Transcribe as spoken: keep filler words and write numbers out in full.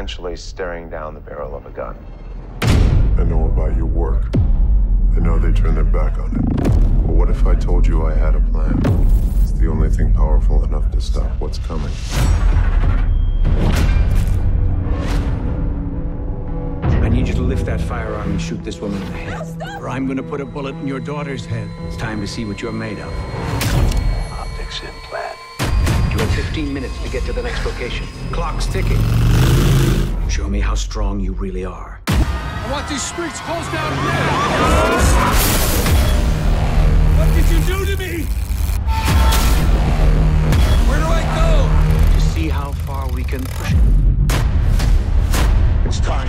essentially staring down the barrel of a gun. I know about your work. I know they turned their back on it. But what if I told you I had a plan? It's the only thing powerful enough to stop what's coming. I need you to lift that firearm and shoot this woman in the head. Or I'm gonna put a bullet in your daughter's head. It's time to see what you're made of. Optics implant. You have fifteen minutes to get to the next location. Clock's ticking. Show me how strong you really are. I want these streets closed down now! What did you do to me? Where do I go? To see how far we can push it. It's time.